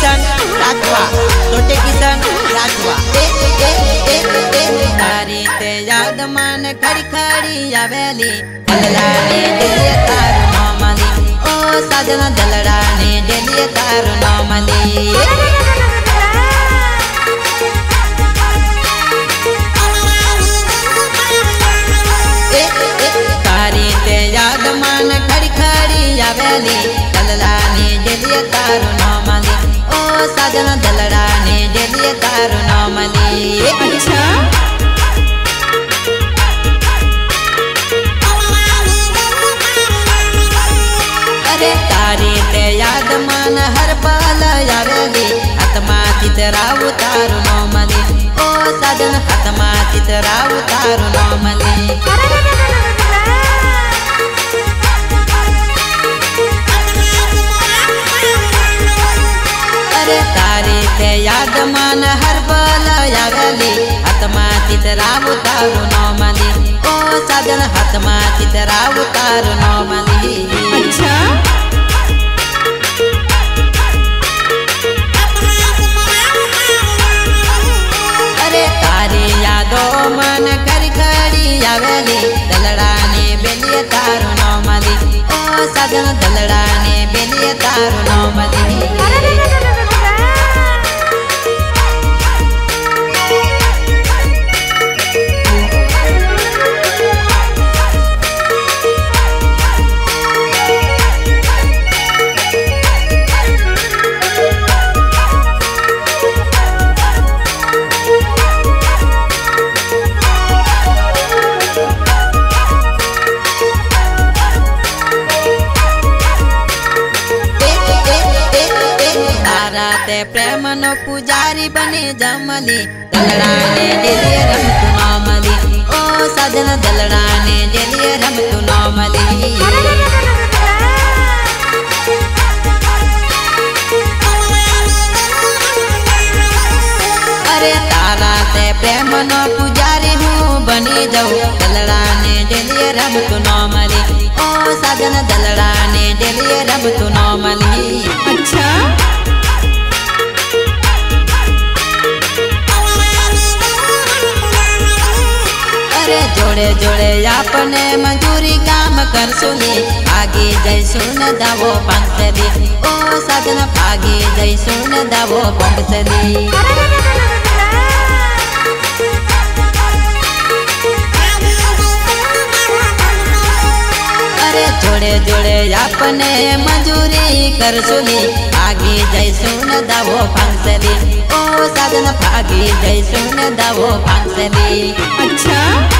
किशन राठवा, छोटे किशन राठवा। तारी ते याद मान खड़ी खड़ी आवेली, दलड़ाने दिलिए तारू नौमली। ओ साजना दलड़ाने दिलिए तारू नौमली। तारी ते याद मान खड़ी खड़ी आवेली, दलड़ाने दिलिए तारू नौमली। ओ साजना दलड़ाने दिलिए तारू नौमली। अच्छा अरे तारी ते याद मान हर पल आवेली, आत्मा चितराऊ तारू नौमली। ओ साजन आत्मा चितराऊ तारू नौमली। अरे तारी ते याद मान हर पल आवेली, आत्मा चितराऊ तारू नौमली। ओ साजन आत्मा चितराऊ तारू नौमली। अच्छा अरे तारी यादों मन खड़ी खड़ी आवेली, दलड़ाने बेलिए तारू नौमली। ओ साजन दलड़ाने बेलिए तारू नौमली। ते प्रेम नो पुजारी बने जमली, दलड़ाने दिलिए रम तू नौमली। ओ साजन दलड़ाने दिलिए रम तू नौमली। अरे तारा ते प्रेम नो पुजारी हूँ बनी जाऊँ, दलड़ाने दिलिए रम तू नौमली। ओ साजन दलड़ाने दिलिए रम तू नौमली। अच्छा अरे जोड़े जोड़े अपने मजूरी काम कर सुनी, आगे जय सुन दावो पंक्तली। ओ साजन आगे जय सुन दावो पंक्तली। अरे जोड़े जोड़े अपने मजूरी कर सुनी, आगे जय सुन दावो पंक्तली। ओ साजन आगे जय सुन दावो पंक्तली। अच्छा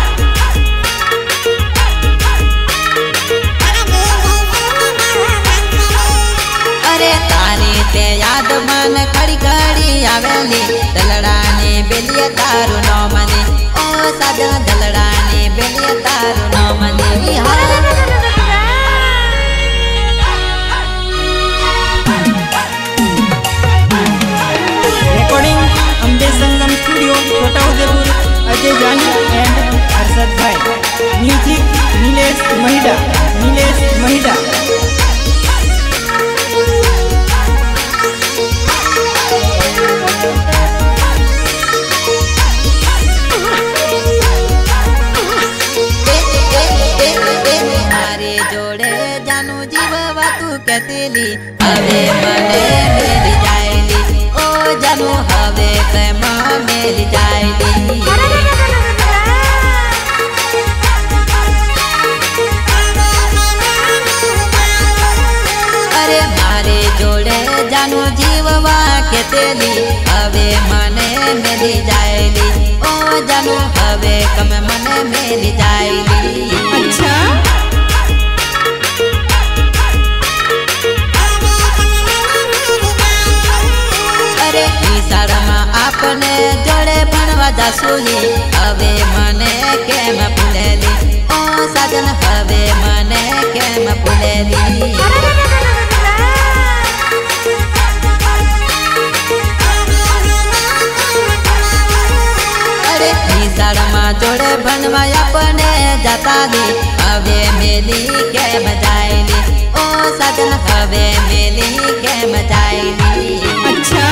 अरे तारी ते याद मन खड़ी खड़ी आवेली, दलड़ाने बेलिए तारू नौमली। ओ साजन दलड़ाने बेलिए तारू नौमली। Recording Ambe Sangam studio Chhota Udaipur, Ajay Jani and Arshad bhai. Music Nilesh Mahida, Nilesh Mahida. जोड़े जानू जीवा तू कहतेली, हवे मने मेरी जायली। ओ जानू हवे प्रेम मेरी जायली। अरे मारे जोड़े जानू जीवा कहतेली, हवे मने मेरी जायली। ओ जानू हवे कम मने मेरी जायली। अच्छा सारमा आपने जोड़े बनवा जासुली, हवे मने केम पुलेली। ओ साजन हवे मने केम पुलेली। अरे सारमा जोड़े बनवा अपने जाता दी, हवे मेली केम जायली। ओ साजन हवे मेली केम जायली। अच्छा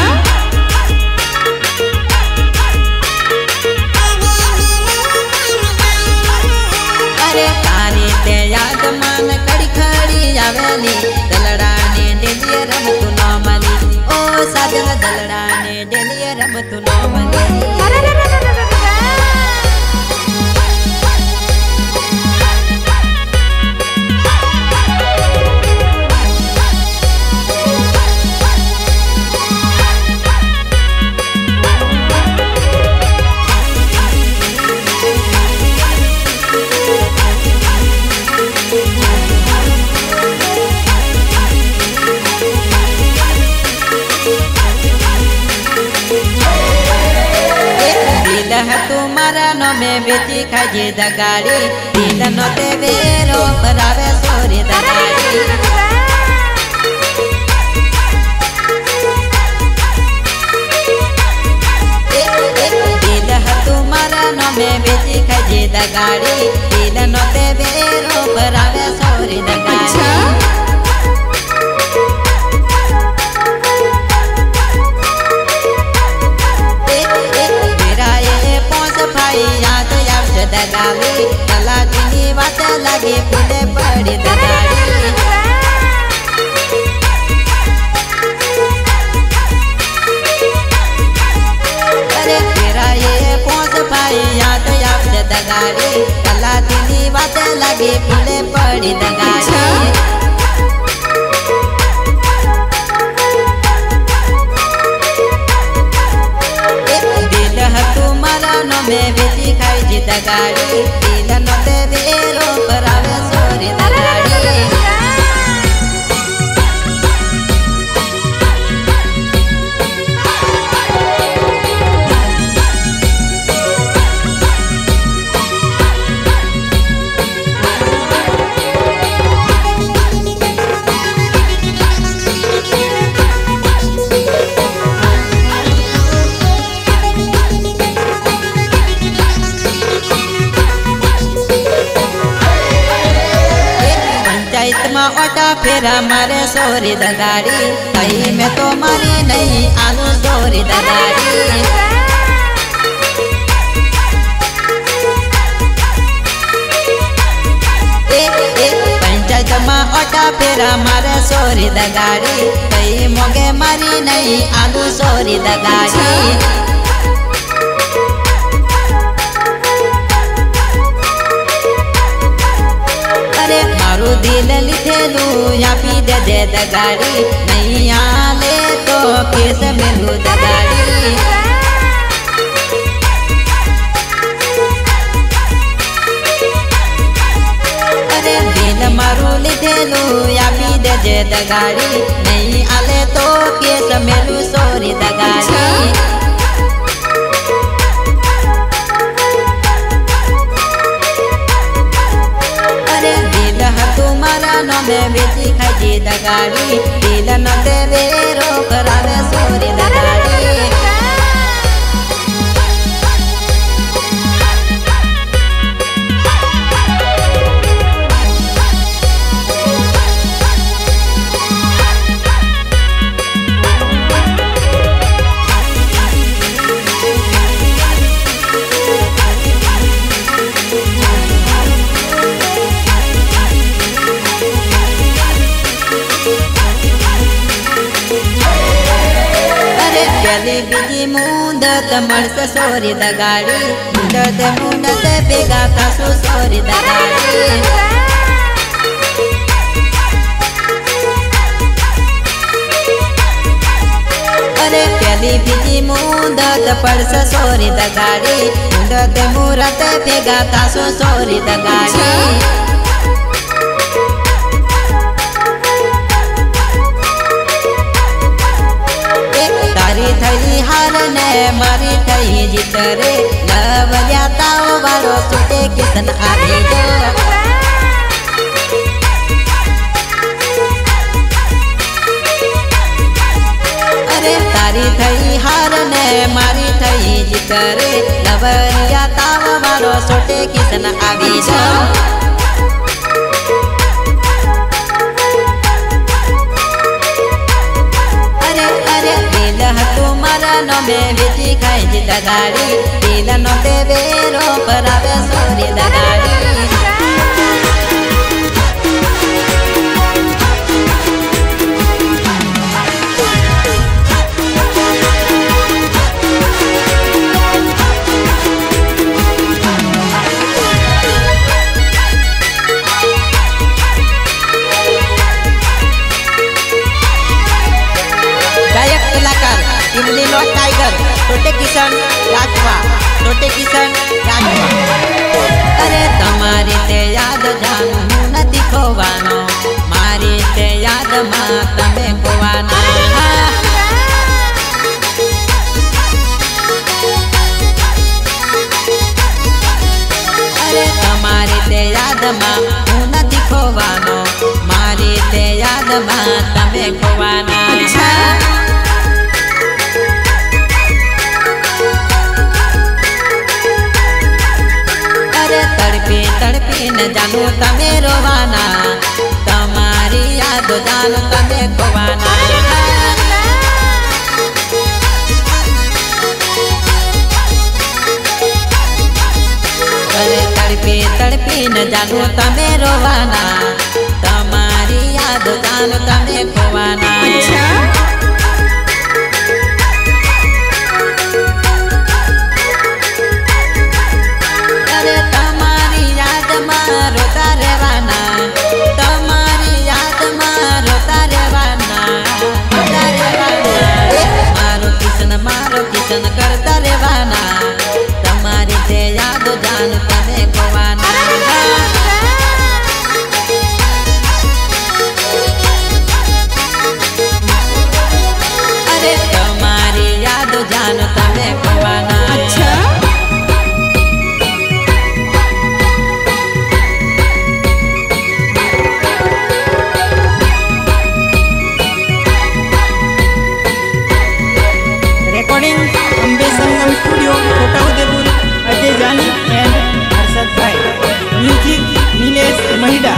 तुम्हारा नो में बेची खाजी दगाड़ी दिल नो ते बेरो परावे सोरी दगाड़ी दिल तुम्हारा नो में बेची खाजी दगाड़ी दिल नो ते बेरो परावे सोरी दगाड़ी दगाड़ी कलाजीनी बात लगी फूले पड़ी दगाड़ी अरे तेरा ये पहुंच भाई याद आपसे दगाड़ी कलाजीनी बात लगी फूले पड़ी दगाड़ी में बेची खाई जी दगाड़ी दिल नो ते बेरो परावे सोरी दगाड़ी ओटा फेरा मारे सोरी दगाड़ी कहीं में तो मारी नहीं आलू सोरी दगाड़ी पंचायत में ओटा फेरा मारे सोरी दगाड़ी कहीं मोगे मारी नहीं आलू सोरी दगाड़ी दिल लिखेलू या पी दे दगाड़ी नहीं आले तो केस मिलू दगाड़ी अरे दिल मारू लिखेलू या पी दे दगाड़ी नहीं आले तो केस मिलू सोरी दगाड़ी तुम्हारा नो में बेची खाजी दगाड़ी दिल नो ते बेरो परावे सोरी दगाड़ी गली बिजी मुंड तमड़ से सोरी दगाड़ी मुंड से बेगा कासू सोरी दगाड़ी अरे गली बिजी मुंड तमड़ से सोरी दगाड़ी मुंड से मुरत बेगा कासू सोरी दगाड़ी थई हार ने मारी थई जितरे लवलिया ताओ बारो सुटे किसन आगे जो अरे तारी थई हार ने मारी थई जितरे लवलिया ताओ बारो सुटे किसन आगे जो तुम्हारा नो में बेची खाई जी दगाड़ी दिल नो ते बेरो परावे सोरी दगाड़ी टाइगर छोटे किसान राजवा अरे યાદમાં હું નથી ખોવાનો, મારી તે યાદમાં તમે ખોવાના. અરે તડપી તડપીને જાનું તમે રોવાના, તમારી યાદો જાનું તમે ખોવાના. અરે તડપી તડપીને જાનું તમે રોવાના, તમારી યાદો જાનું તમે ખોવાના. કરતા રહેવાના, તમારી તે યાદો જાન તમે ખોવાના. અરે તમારી યાદો જાન તમે ખોવાના. Recording Ambe Sangam studio Chhota Udaipur, Ajay Jani and Harshadbhai. Music Nilesh Mahida.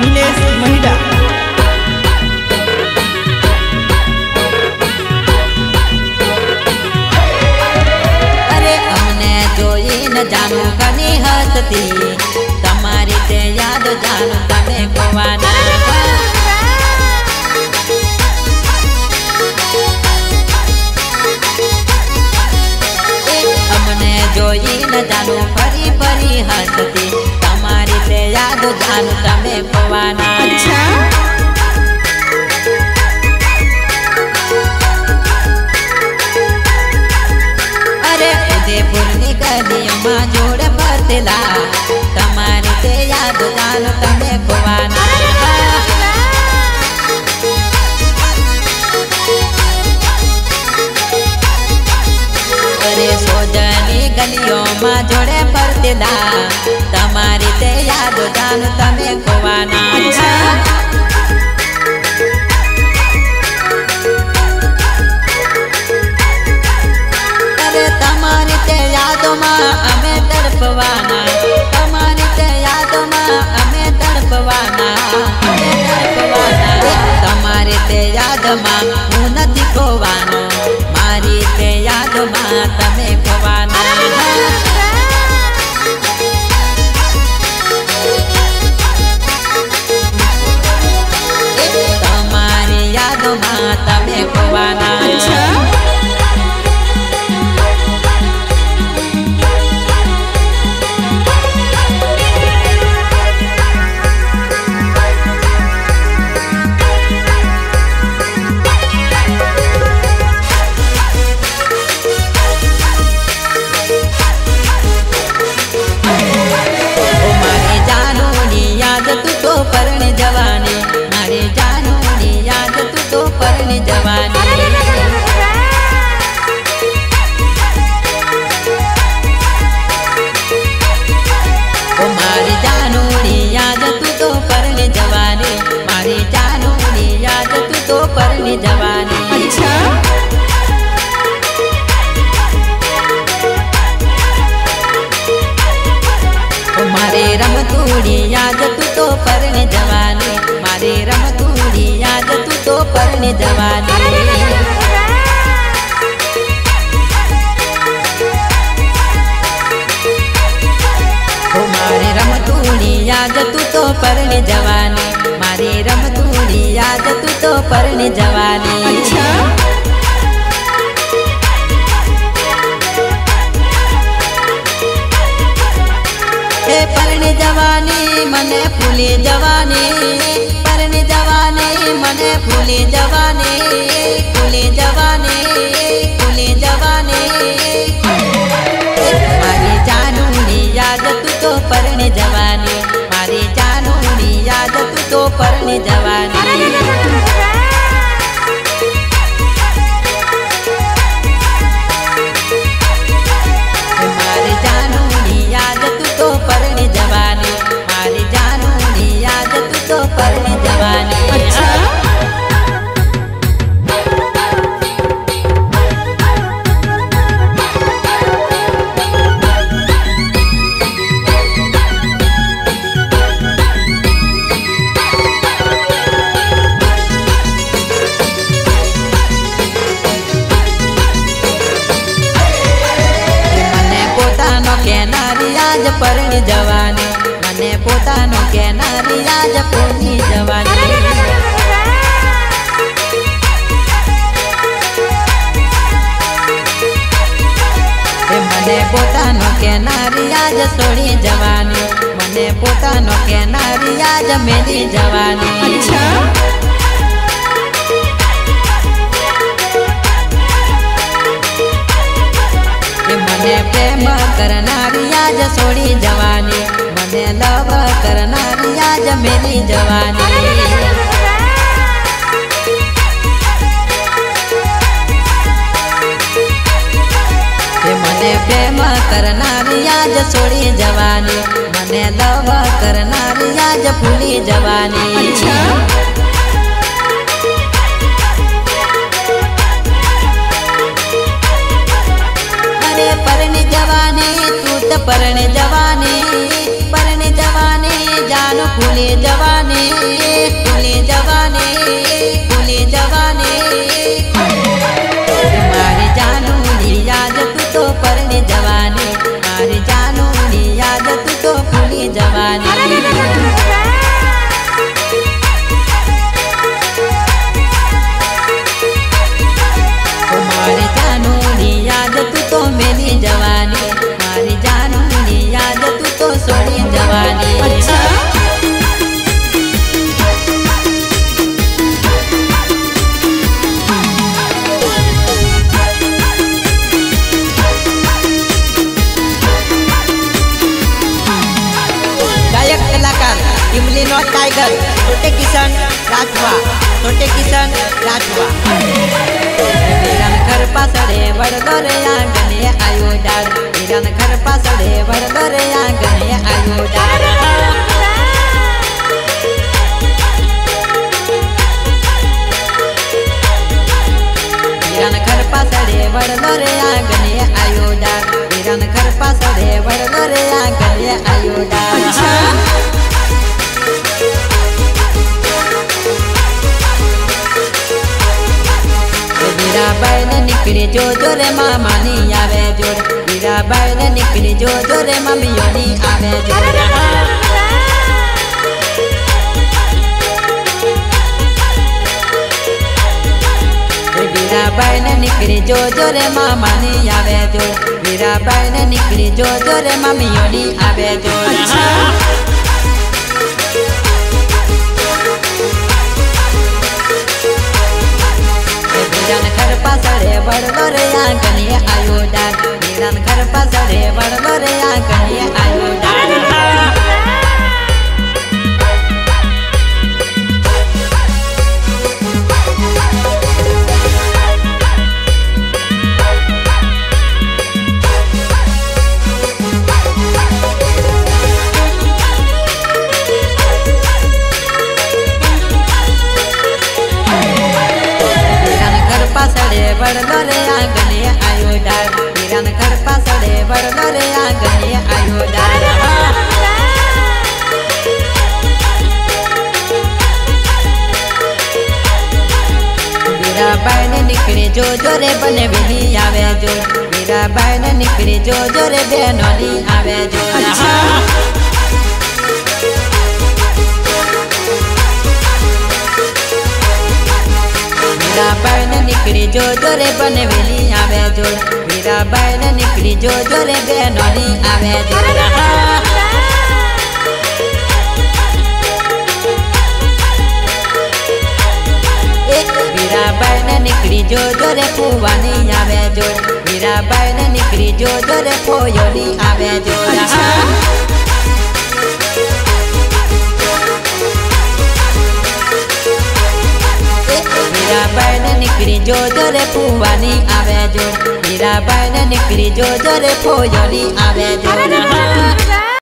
અરે અમને જોઈને જાનું ઘણી હસતી, તમારી તે યાદ જાનું તમે ખોવાના. જોઈને જાનું ફરી ફરી હસતી, તમારી તે યાદો જાનું તમે ખોવાના. અરે ઉદયપુરની ગલીઓમાં જોડે ફરતેલા, તમારી તે યાદો જાનું તમે ખોવાના. અરે સોજની ગલીઓમાં જોડે ફરતેલા, તમારી તે યાદો જાનું તમે ખોવાના. અરે તમારી તે યાદોમાં અમે તડપવાના, તમારી તે યાદોમાં અમે તડપવાના. તમારી તે યાદમાં હું નથી ખોવાનો, મારી તે યાદમાં તમે ખોવાના. તમારી યાદમાં તમે ખોવાના. પરણી જવાની, મારી જાનુની યાદ તું તો પરણી જવાની. ઓ મારી જાનુની યાદ તું તો પરણી જવાની, મારી જાનુની યાદ તું તો પરણી જવાની. મારી રમતુડી યાદ તું તો પરણી જવાની, મારી રમતુડી યાદ તું તો પરણી જવાની. મારી રમતુડી યાદ તું તો પરણી જવાની, મારી રમતુડી યાદ તું તો પરણી જવાની. પરણી જવાની મને ભૂલી જવાની, પરણી જવાની મને ભૂલી જવાની, ભૂલી જવાની, ભૂલી જવાની. મારી જાનુની યાદ તું તો પરણી જવાની, મારી જાનુની યાદ તું તો પરણી જવાની. મારી જાનુની યાદ તું તો પરણી જવાની, મારી જાન પરણી જવાની મને પોતાનો કેનારી આજ પૂરી જવાની મને પોતાનો કેનારી આજ છોડી જવાની મને પોતાનો કેનારી આજ મેલી જવાની મને પ્રેમ કરનારી આજ છોડી જવાની મને લવ કરનારી આજ મેલી જવાની મને પ્રેમ કરનારી આજ છોડી જવાની મને લવ કરનારી આજ ભૂલી જવાની અરે પરણી જવાની તું તો પરણી જવાની જાનું ભૂલી જવાની ભૂલી જવાની મારી જાનુની યાદ તું તો પરણી જવાની મારી જાનુની યાદ તું તો ભૂલી જવાની મારી જાનુની યાદ તું તો મેલી જવાની મારી જાનુની યાદ તું તો છોડી જવાની इमली नॉट टाइगर छोटे किशन राजवा वीरन घर पासड़े वड़गरे आंगने आयो डार वीरन घर पासड़े वड़गरे आंगने आयो डार वीरन घर पासड़े वड़गरे आंगने आयो डार वीरन घर पासड़े वड़गरे आंगने आयो डार मीराबाई ने निकली जो रे मामा नी आवे जोर मीराबाई ने निकली जो रे मम्मियों नी आवे जोर मीराबाई ने निकली जो रे मामा नी आवे जोर मीराबाई ने निकली जो रे मम्मियों नी आवे जोर वीरन घर पासड़े वड़गरे आंगने आयो डार वीरन घर पासड़े वड़गरे आंगने आयो डार वड़गरे आंगने आयो डार वीरन घर पासड़े वड़गरे आंगने आयो डार मीराबाई ने निकली जो रे बने बेनी आवे जो मीराबाई ने निकली जो रे बेनोनी आवे जो मीराबाई ने निकली जो रे बनवेली आवे जो मीराबाई ने निकली जो रे बेनोनी आवे जो मीराबाई ने निकली जो रे फुवानी आवे जो मीराबाई ने निकली जो रे फोयोनी आवे जो मीराबाई ने निकली जो रे फुवानी आवे जो मीराबाई ने निकली जो रे फोयोनी आवे जो